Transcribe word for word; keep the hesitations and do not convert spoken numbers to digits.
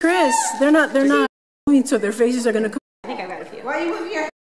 Chris, they're not, they're not moving, so their faces are gonna come. I think I got a few. Why are you moving your